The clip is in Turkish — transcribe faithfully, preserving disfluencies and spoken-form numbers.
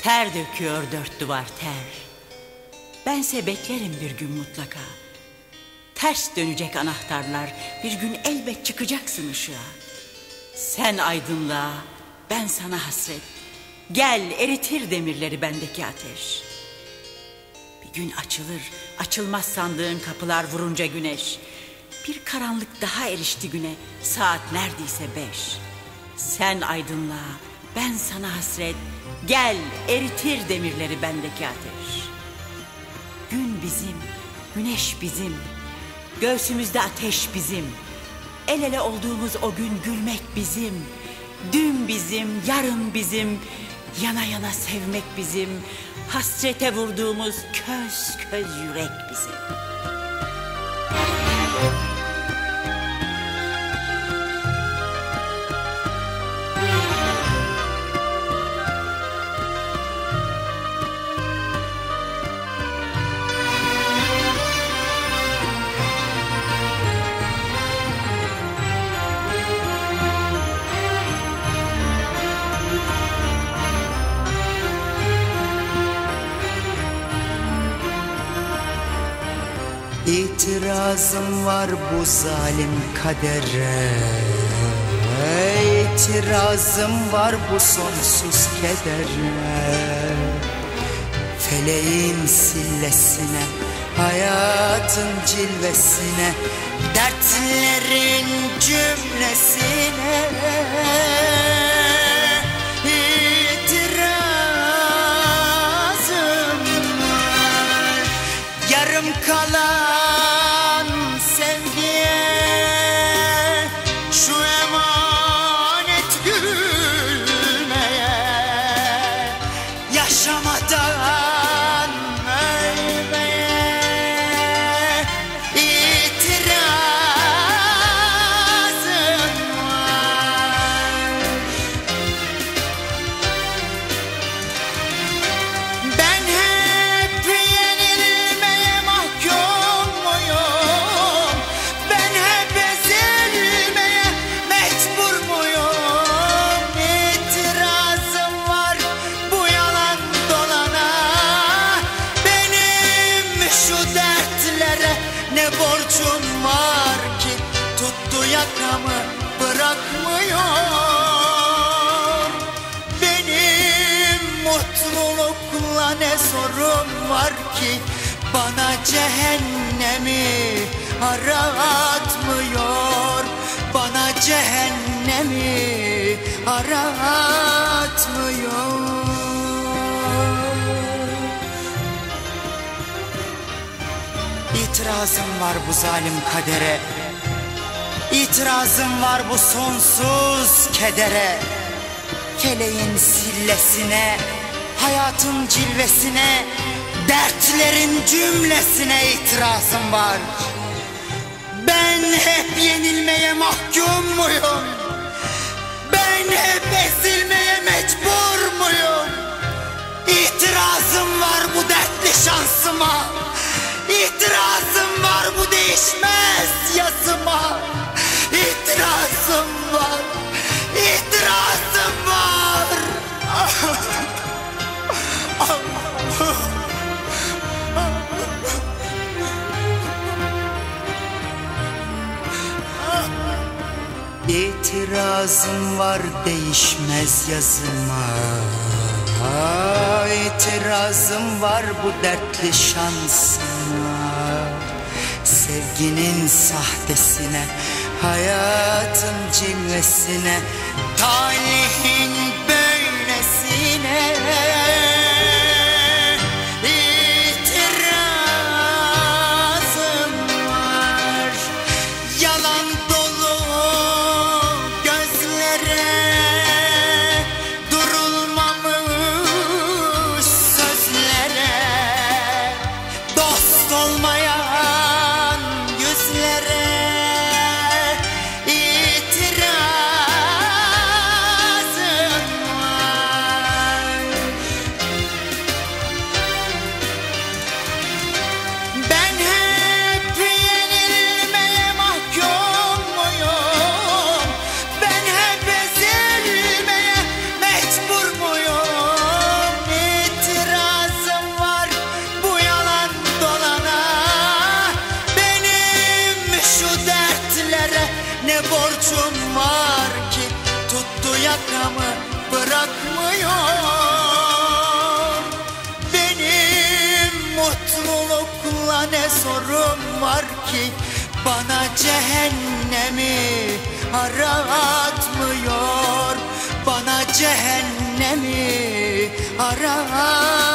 Ter döküyor dört duvar ter. Bense beklerim bir gün mutlaka. Ters dönecek anahtarlar, bir gün elbet çıkacaksın ışığa. Sen aydınlığa, ben sana hasret. Gel eritir demirleri bendeki ateş. Bir gün açılır, açılmaz sandığın kapılar vurunca güneş. Bir karanlık daha erişti güne, saat neredeyse beş. Sen aydınlığa, ben sana hasret. Gel eritir demirleri bendeki ateş. Gün bizim, güneş bizim, göğsümüzde ateş bizim. El ele olduğumuz o gün gülmek bizim. Dün bizim, yarın bizim, yana yana sevmek bizim. Hasrete vurduğumuz köz köz yürek bizim. İtirazım var bu zalim kadere, İtirazım var bu sonsuz kedere. Feleğin sillesine, hayatın cilvesine, dertlerin cümlesine itirazım var. Yarım kalan sevgiye şu emanet gülmeye, yaşamadan ölmeye itirazım var. Ben hep yenilmeye mahkum muyum? Ben hep ezilmeye mecbur muyum? İtirazım var bu yalan dolana. Benim şu dertlere ne borcum var ki tuttu yakamı bırakmıyor? Benim mutlulukla ne sorun var ki bana cehennemi aratmıyor? Bana cehennemi aratmıyor. İtirazım var bu zalim kadere, İtirazım var bu sonsuz kedere. Feleğin sillesine, hayatın cilvesine, dertlerin cümlesine itirazım var. Ben hep yenilmeye mahkum muyum? Ben hep ezilmeye mecbur muyum? İtirazım var bu dertli şansıma, İtirazım var bu değişmez yazıma. İtirazım var, itirazım var. İtirazım var değişmez yazıma. İtirazım var bu dertli şansıma. Sevginin sahtesine, hayatın cilvesine, talihin böylesine itirazım var. Yalan dolu gözlere, durulmamış sözlere, dost olmayan yüzlere itirazım var. borcum var ki tuttu yakamı bırakmıyor. Benim mutlulukla ne sorun var ki bana cehennemi aratmıyor. Bana cehennemi aratmıyor.